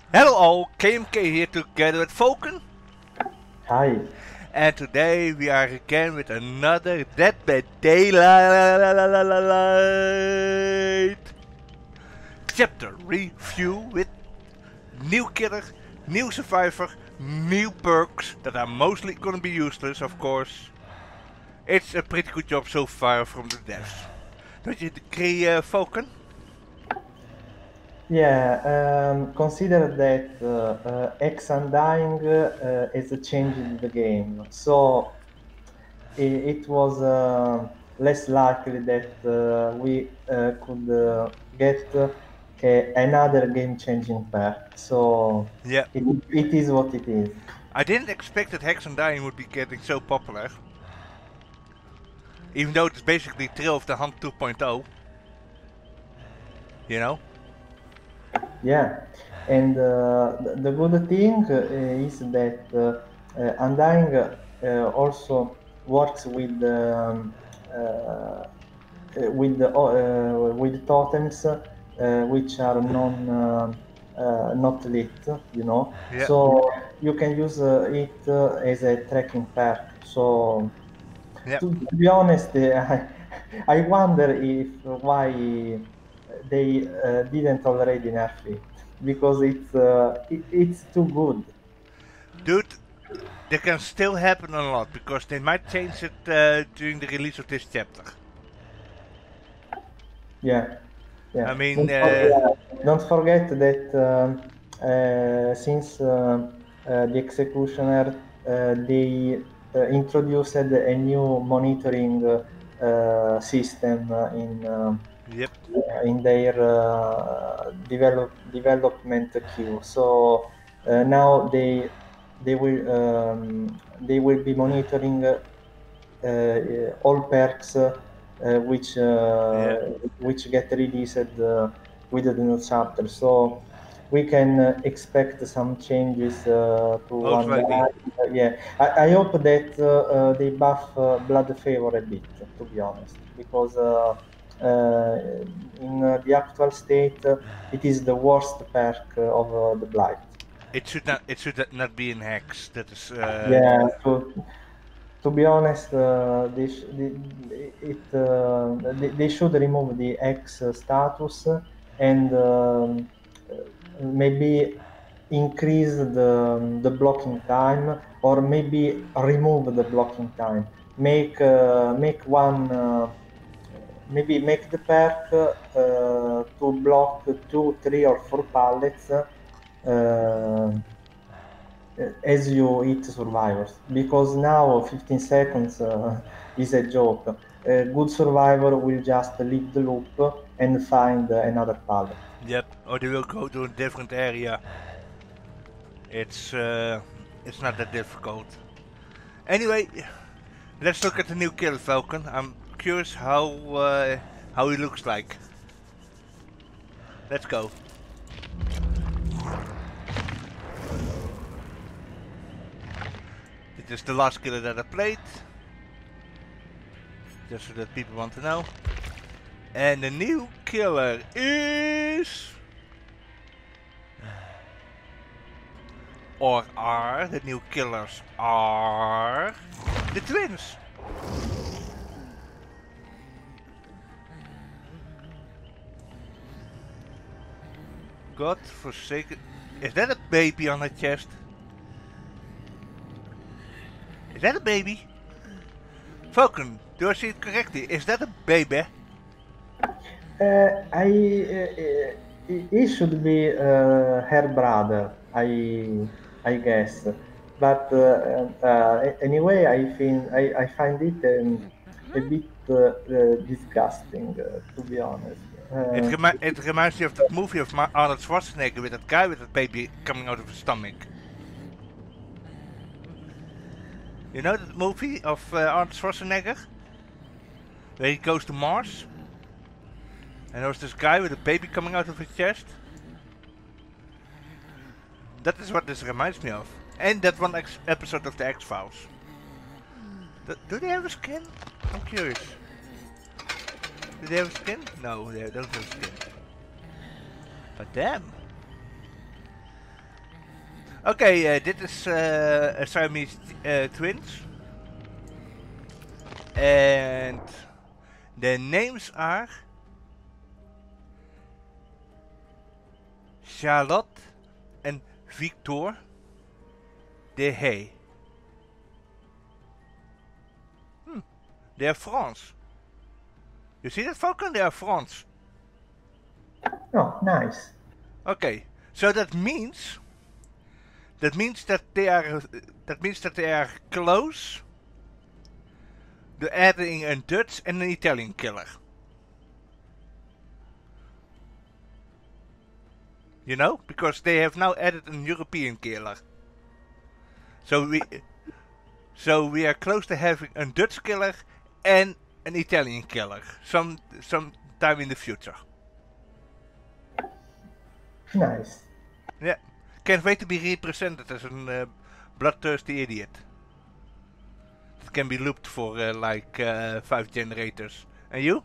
Hello all, KMK here together with Falcon, Hi. and today we are again with another Dead by Daylight chapter review with new killer, new survivor, new perks that are mostly gonna be useless, of course. It's a pretty good job so far from the devs. Don't you agree, Falcon? Yeah, consider that X Undying is changing the game. So it was less likely that we could get another game-changing pack. So Yeah. it is what it is. I didn't expect that Hex and Dying would be getting so popular. Even though it's basically Trail of the Hunt 2.0, you know? Yeah, and the good thing is that Undying also works with totems which are not lit, you know. Yeah. So you can use it as a tracking perk. So Yeah. to be honest, I wonder if why they didn't already nerf it because it's too good. Dude, there can still happen a lot because they might change it during the release of this chapter. Yeah, I yeah. mean, Don't forget that since the Executioner, they introduced a new monitoring system yep. in their development queue. So now they will be monitoring all perks Yeah. which get released with the new chapter. So we can expect some changes to Most one. likely. Yeah, I hope that they buff Blood Favor a bit, to be honest, because in the actual state, it is the worst perk of the Blight. It should not. It should not be in Hex. That is. Yeah, to be honest, they should remove the X status and maybe increase the blocking time, or maybe remove the blocking time. Make one. Maybe make the perk to block 2, 3, or 4 pallets as you eat survivors, because now 15 seconds is a joke. A good survivor will just leave the loop and find another pallet. Yep. Or they will go to a different area. It's. It's not that difficult. Anyway, let's look at the new Killer Falcon. I'm curious how he looks like. Let's go. It is the last killer that I played, just so that people want to know. And the new killer is... Or are the new killers are the twins. God forsaken. Is that a baby on her chest? Is that a baby? Falcon, do I see it correctly? Is that a baby? He should be her brother, I guess. But anyway, I find it a bit disgusting, to be honest. It reminds me of that movie of Arnold Schwarzenegger with that guy with that baby coming out of his stomach. You know that movie of Arnold Schwarzenegger? Where he goes to Mars? And there was this guy with a baby coming out of his chest? That is what this reminds me of. And that one episode of the X-Files. Do they have a skin? I'm curious. Do they have a skin? No, they don't have a skin. But damn. Okay, dit is Siamese twins. And their names are Charlotte and Victor De Hey. They are France. You see that, Falcon? They are France. Oh, nice. Okay, so that means that they are close to adding a Dutch and an Italian killer. You know, because they have now added an European killer. So we are close to having a Dutch killer and an Italian killer sometime in the future. Nice. Yeah, can't wait to be represented as a bloodthirsty idiot. That can be looped for like 5 generators. And you?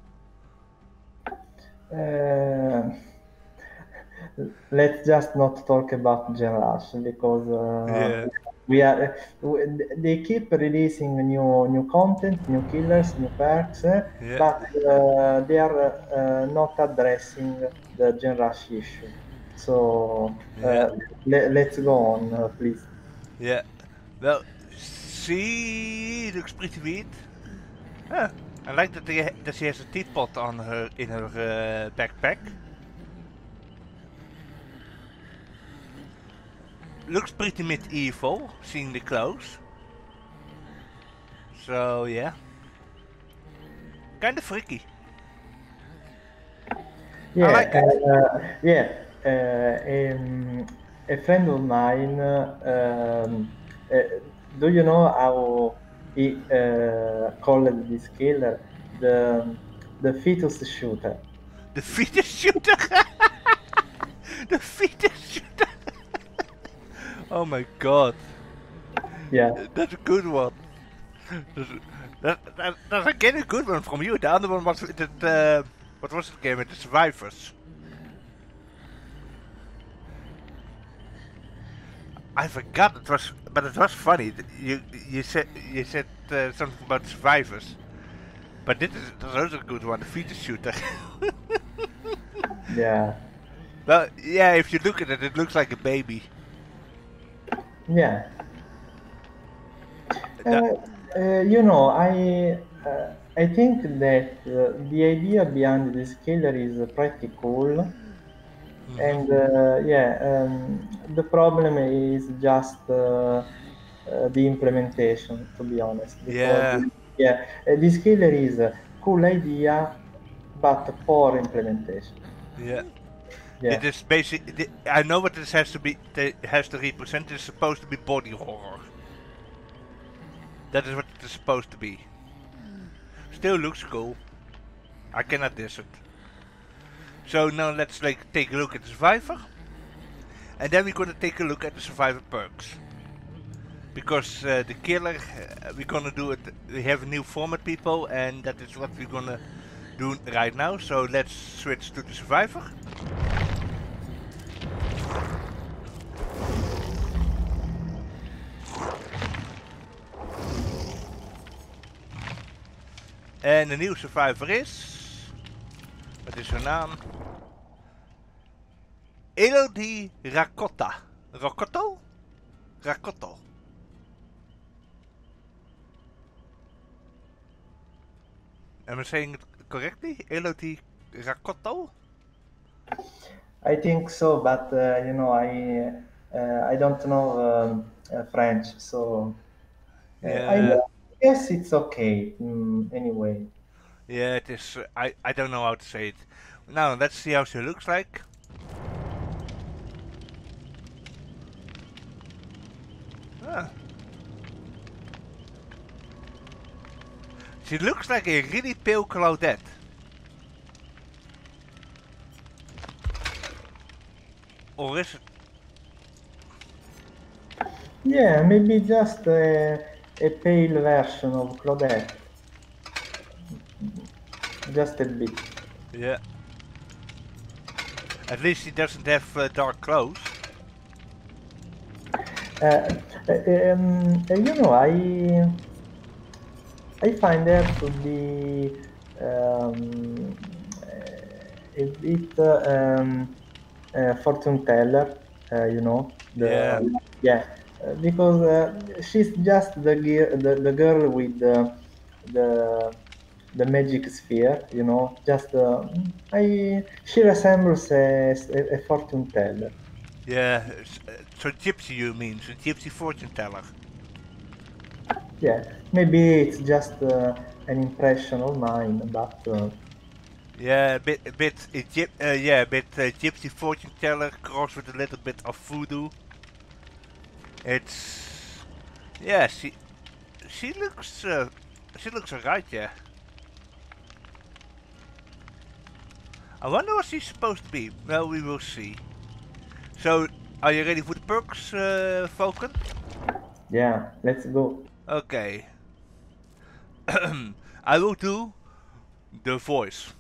Let's just not talk about Genrush because Yeah. they keep releasing new content, new killers, new perks, Yeah. but they are not addressing the Genrush issue. So let's go on, please. Yeah. Well, she looks pretty weird. Huh. I like that she has a teapot on her in her backpack. Looks pretty medieval, seeing the clothes. So yeah, kind of freaky. Yeah, I like it. A friend of mine. Do you know how he called this killer the fetus shooter? The fetus shooter. The fetus shooter. Oh my god. Yeah. That's a good one. That's again a good one from you. The other one was with it, what was the game with the survivors? I forgot it was, but it was funny. You said something about survivors, but that's also a good one. The fetus shooter. Yeah. Well, yeah. If you look at it, it looks like a baby. Yeah. You know, I think that the idea behind this killer is pretty cool. And the problem is just the implementation, to be honest. Because, this killer is a cool idea, but poor implementation. Yeah. Yeah. It is basic. I know what this has to be. Has to represent. It's supposed to be body horror. That is what it is supposed to be. Still looks cool. I cannot diss it. So now let's take a look at the survivor, and then we're gonna take a look at the survivor perks. Because the killer, we're gonna do it. We have a new format, people, and that is what we're gonna do right now. So let's switch to the survivor. En de nieuwe survivor is... Wat is haar naam? Elodie Rakotta. Rakotto? Rakotto. Am I saying it correctly? Elodie Rakotto? I think so, but you know, I don't know French, so I guess it's okay anyway. Yeah, it is. I don't know how to say it. Now let's see how she looks like. Ah. She looks like a really pale Claudette. Or is it? Yeah, maybe just a pale version of Claudette. Just a bit. Yeah. At least she doesn't have dark clothes. I find her to be a bit fortune teller. Yeah, Yeah, because she's just the girl with the the magic sphere. Just I she resembles a fortune teller. yeah. So gypsy, you mean? So gypsy fortune teller. Yeah, maybe it's just an impression of mine, but Yeah, a bit gypsy fortune teller crossed with a little bit of voodoo. It's yeah. She looks she looks alright. Yeah. I wonder what she's supposed to be. Well, we will see. So, are you ready for the perks, Falcon? yeah, let's go. Okay. I will do the voice.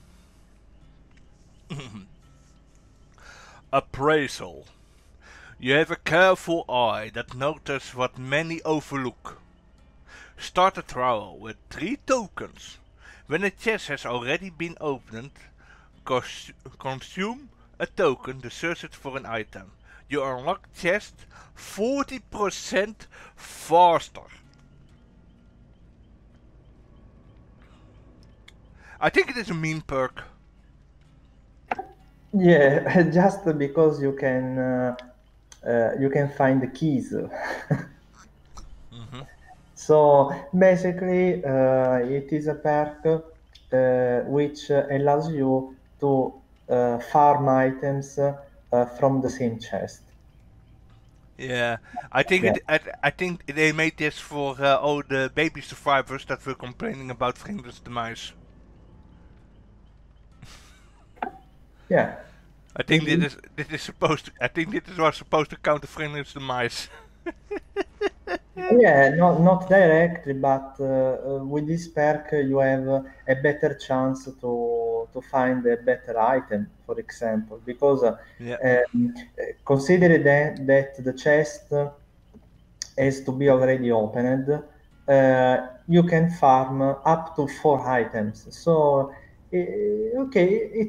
Appraisal. You have a careful eye that notices what many overlook. Start a trial with 3 tokens. When a chest has already been opened, consume a token to search it for an item. You unlock chest 40% faster. I think it is a mean perk. Yeah, just because you can find the keys. Mhm. So basically, it is a perk which allows you to farm items from the same chest. Yeah, I think Yeah, I think they made this for all the baby survivors that were complaining about Vrienders demise. yeah. I think It- this is supposed to. I think this was supposed to counter Vrienders demise. Yeah, not directly, but with this perk you have a better chance to find a better item, for example, because Yeah, consider that the chest has to be already opened. You can farm up to 4 items. So, okay,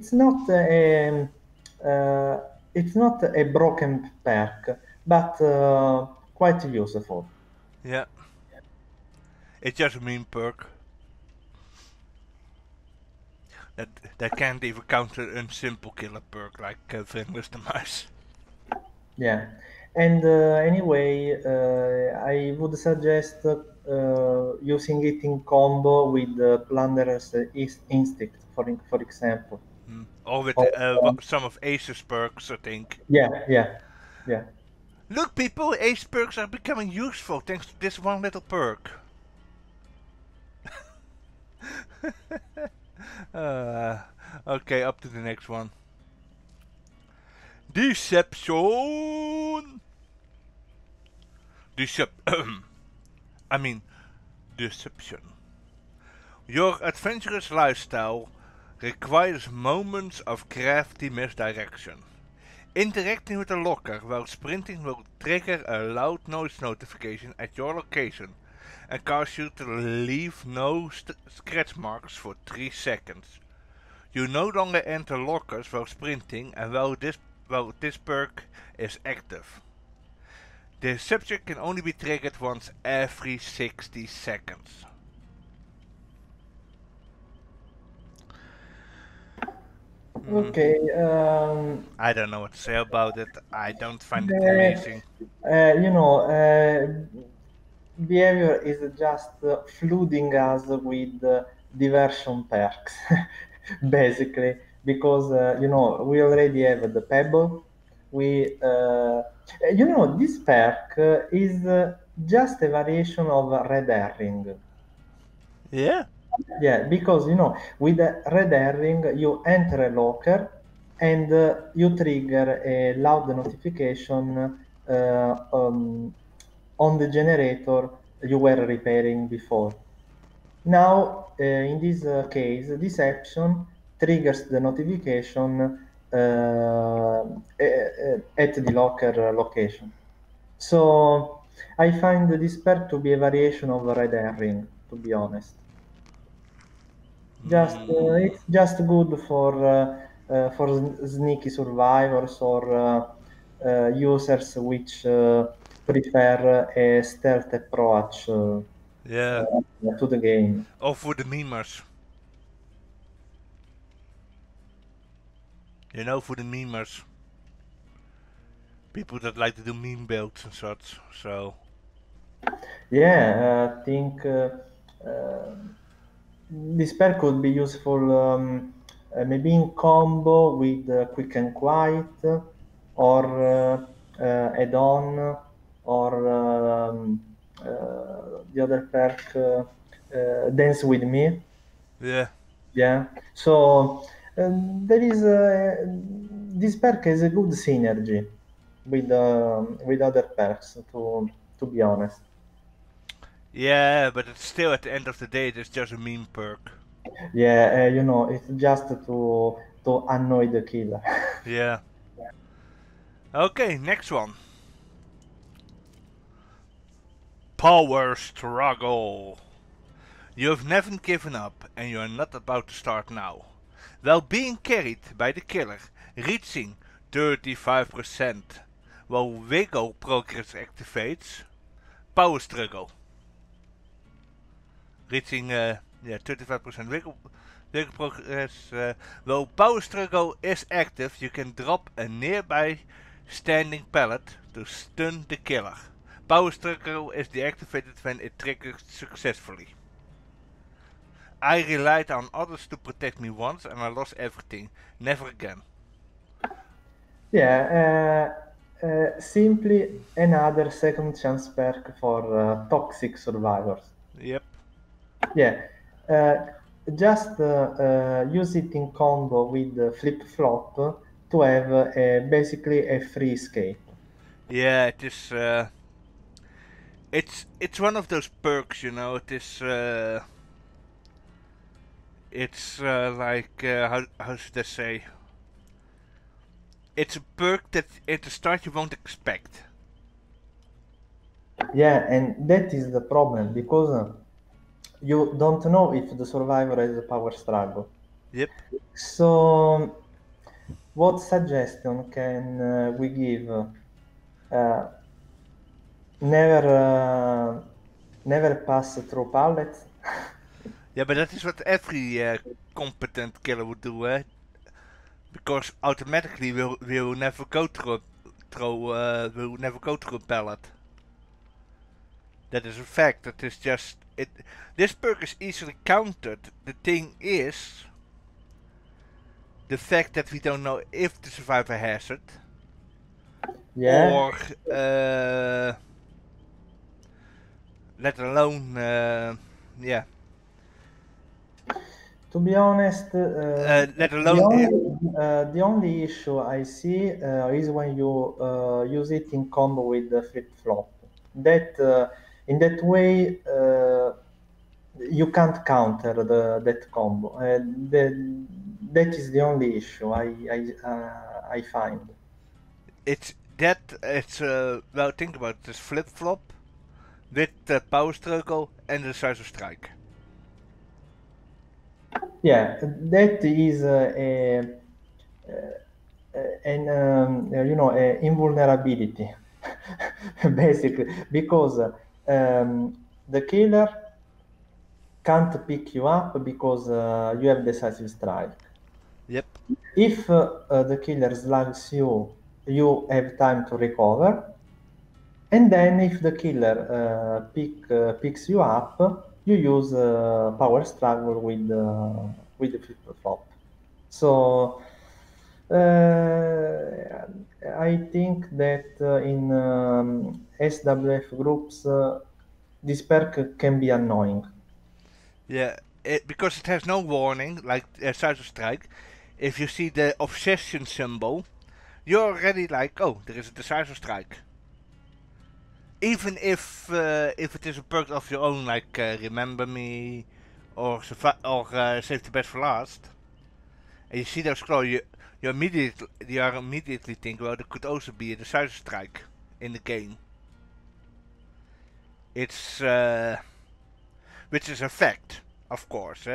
uh, it's not a broken perk, but quite useful. yeah. It's just a mean perk that that can't even counter a simple killer perk like Vrienders demise. Yeah, and anyway, I would suggest using it in combo with Plunderer's Instinct, for example. Or with Or, some of Ace's perks, I think. yeah, yeah, yeah. Look, people, Ace perks are becoming useful thanks to this one little perk. uh, okay, up to the next one. Deception. I mean, deception. Your adventurous lifestyle requires moments of crafty misdirection. Interacting with a locker while sprinting will trigger a loud noise notification at your location and cause you to leave no scratch marks for 3 seconds. You no longer enter lockers while sprinting and while this perk is active. The subject can only be triggered once every 60 seconds. Okay. I don't know what to say about it. I don't find it Uh, amazing. you know, behavior is just flooding us with diversion perks, basically, because we already have the pebble. This perk is just a variation of red herring. Yeah. Yeah, because with the red herring, you enter a locker and you trigger a loud notification on the generator you were repairing before. Now, in this case, this action triggers the notification at the locker location. So, I find this perk to be a variation of Red Herring, to be honest. Just it's just good for sneaky survivors or users which prefer a stealth approach Yeah. to the game. Or for the memers. You know, for the memers. People that like to do meme builds and such. So. Yeah, I think this pair could be useful maybe in combo with Quick and Quiet or add-on or the other perk Dance With Me. Yeah. Yeah, so there is this perk has a good synergy with other perks to be honest. Yeah, but it's still at the end of the day, it's just a meme perk. Yeah, you know, it's just to annoy the killer. Yeah. Okay, next one. Power struggle. You have never given up and you are not about to start now. While being carried by the killer, reaching 35%, while wiggle progress activates. Power struggle. Reaching 35% wiggle progress. While power struggle is active, you can drop a nearby standing pallet to stun the killer. Power struggle is deactivated when it triggers successfully. I relied on others to protect me once and I lost everything. Never again. Yeah, simply another second chance perk for toxic survivors. Yep. Yeah, uh, just use it in combo with flip flop to have basically a free escape. Yeah, it is. It's one of those perks, you know. It is. It's like how should I say? It's a perk that at the start you won't expect. Yeah, and that is the problem because you don't know if the survivor has a power struggle. Yep. So, what suggestion can we give? Never, never pass through pallets. Yeah, but that is what every competent killer would do, eh? Because automatically we'll never go we'll never go through a pallet. That is a fact. That is just it. This perk is easily countered. The thing is the fact that we don't know if the survivor has it, Yeah. or let alone yeah. To be honest, Let alone the only issue I see is when you use it in combo with the flip flop. That in that way you can't counter that combo. That is the only issue I find. it's that it's well, think about it. This flip flop with the power struggle and the decisive strike. Yeah, that is an you know a invulnerability basically because the killer can't pick you up because you have decisive strike. Yep. If the killer slugs you, you have time to recover. And then if the killer picks you up, you use power struggle with the flip flop. So I think that in SWF groups, this perk can be annoying. Yeah, because it has no warning, like decisive strike. If you see the obsession symbol, you're already like, oh, there is a decisive strike. Even if it is a perk of your own, like Remember Me or Save the Best for Last, and you see those scroll, you are immediately thinking, well, there could also be a decisive strike in the game. It's which is a fact, of course.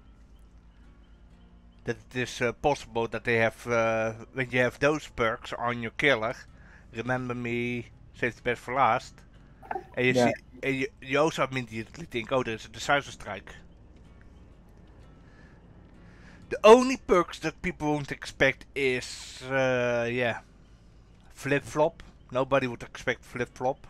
That it is possible that they have when you have those perks on your killer. Remember me, save the best for last. And you Yeah. see, and you also immediately think, oh, there's a decisive strike. The only perks that people won't expect is, yeah, flip flop. Nobody would expect flip flop.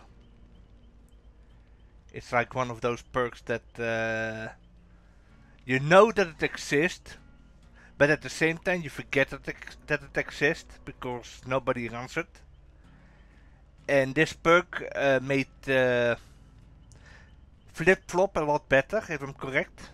It's like one of those perks that you know that it exists, but at the same time you forget that it exists because nobody runs it. And this perk made flip flop a lot better, if I'm correct.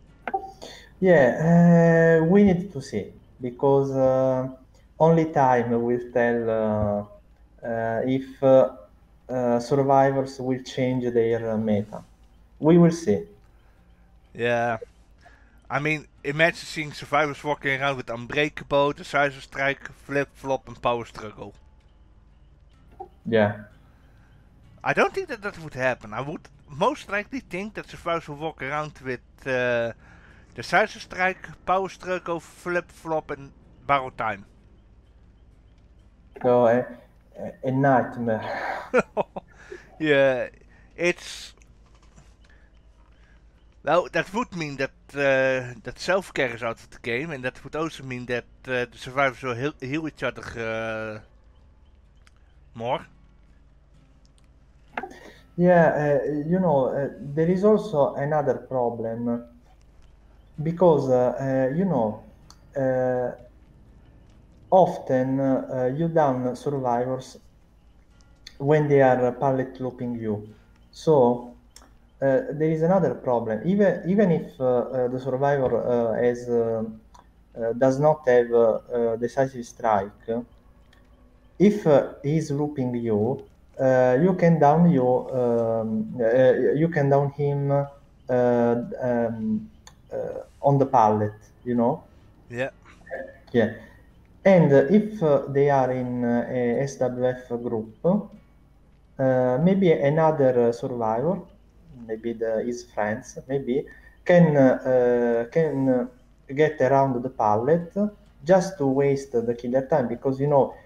Yeah, we need to see because only time will tell if survivors will change their meta. We will see. Yeah. I mean, imagine seeing survivors walking around with Unbreakable, Decisive Strike, Flip Flop, and Power Struggle. Yeah. I don't think that that would happen. I would most likely think that survivors will walk around with Decisive Strike, Power Struggle, Flip Flop, and Borrow Time. So a nightmare. Yeah, it's well. That would mean that that self-care is out of the game, and that would also mean that the survivors will heal each other more. Yeah, there is also another problem because uh, often you down survivors when they are pallet looping you. So there is another problem. Even if the survivor does not have decisive strike, if he's looping you, you can down him on the pallet. You know. Yeah. Yeah. And if they are in a SWF group, maybe another survivor, maybe his friends, maybe can get around the pallet just to waste the killer time because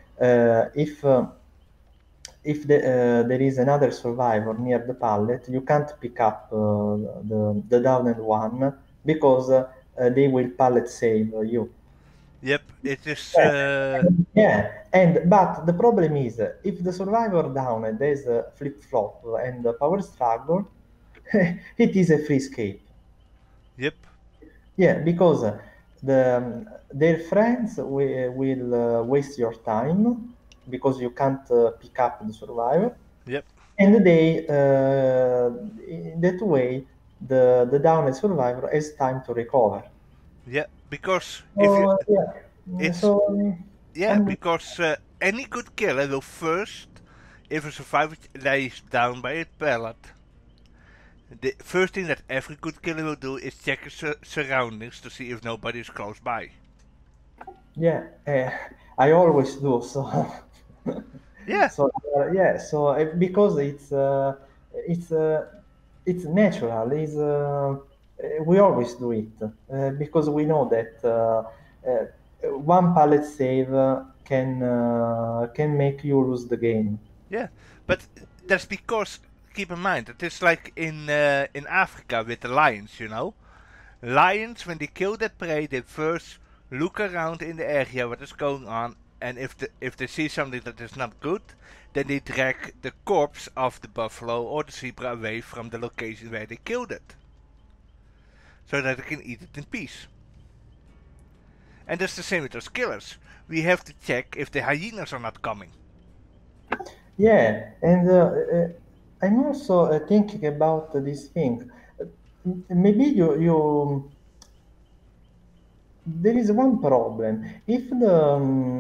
there is another survivor near the pallet, you can't pick up the downed one because they will pallet save you. Yep. It is. Yeah, and but the problem is if the survivor down and there's a flip flop and a power struggle, it is a free escape. Yep. Yeah, because their friends will waste your time because you can't pick up the survivor, Yep. and they in that way the downed survivor has time to recover. Yeah. Because if you, So yeah, it's so yeah. I'm Because any good killer will first, if a survivor lays down by a pallet, the first thing that every good killer will do is check his surroundings to see if nobody is close by. yeah, I always do so. Yeah. So yeah, so because it's uh, it's natural. We always do it because we know that one pallet save can make you lose the game. Yeah. But that's because keep in mind that it's like in Africa with the lions. Lions, when they kill their prey, they first look around in the area what is going on, and if they see something that is not good, then they drag the corpse of the buffalo or the zebra away from the location where they killed it, so that they can eat it in peace. And that's the same with those killers. We have to check if the hyenas are not coming. Yeah, and I'm also thinking about this thing. Maybe you there is one problem. If the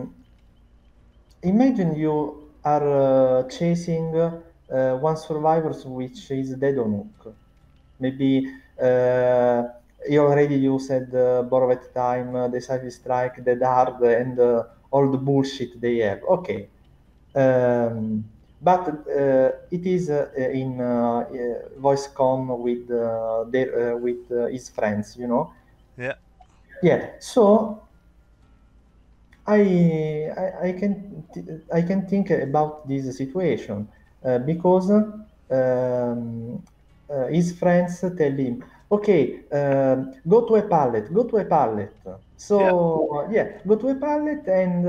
imagine you are chasing one survivor which is dead on hook. Maybe you already used borrowed time, decisive strike, the hard, and all the bullshit they have. Okay. Um, but it is in voice com with his friends, you know. Yeah. Yeah. So I can think about this situation because his friends tell him, okay, go to a pallet, go to a pallet. Yeah. So yeah, go to a pallet and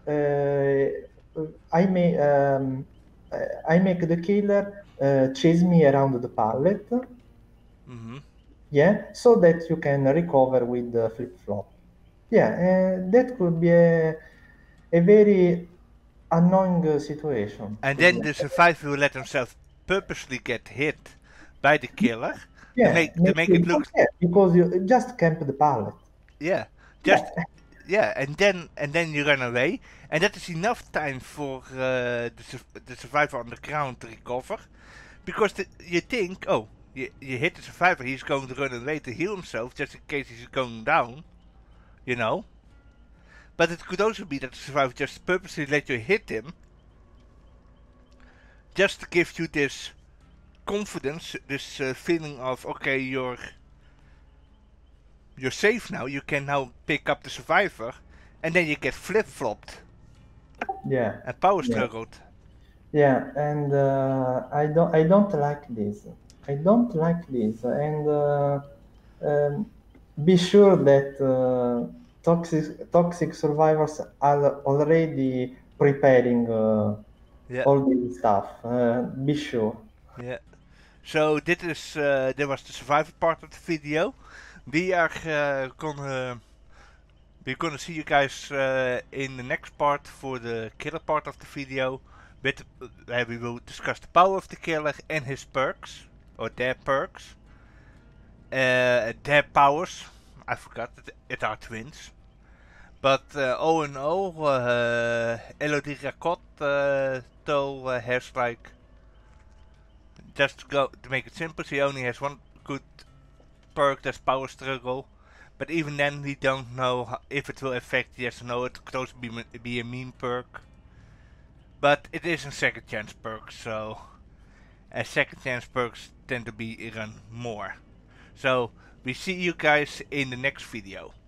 I may I make the killer chase me around the pallet. Mm-hmm. Yeah, so that you can recover with the flip flop. Yeah, that could be a very annoying situation And to be then the honest. survivor will let himself purposely get hit by the killer Yeah, to make it maybe look, yeah, because you just camp the pallet. yeah, just, Yeah, yeah, and then you run away, and that is enough time for the survivor on the ground to recover, because you think, oh, you hit the survivor, he's going to run away to heal himself just in case he's going down, you know. But it could also be that the survivor just purposely let you hit him, just to give you this confidence, this feeling of, okay, you're safe now, you can now pick up the survivor, and then you get flip-flopped yeah, and power yeah, struggled. yeah, and I don't like this. I don't like this, and um, be sure that toxic survivors are already preparing Yeah, all this stuff. Be sure. yeah. So dit was the survivor part of the video. We are we're gonna see you guys in the next part for the killer part of the video. Where we will discuss the power of the killer and his perks, or their perks. Their powers. I forgot that it are twins. But all in all, Elodie Racotte has like, just to make it simple, she only has one good perk, that's power struggle. But even then, we don't know if it will affect yes or no. It could also be a meme perk. But it is a second chance perk, so second chance perks tend to be run more. So we see you guys in the next video.